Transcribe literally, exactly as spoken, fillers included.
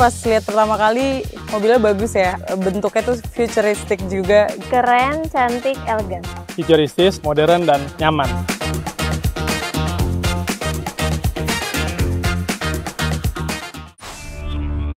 pas lihat pertama kali mobilnya bagus ya, bentuknya tuh futuristik juga. Keren, cantik, elegan. Futuristis, modern, dan nyaman.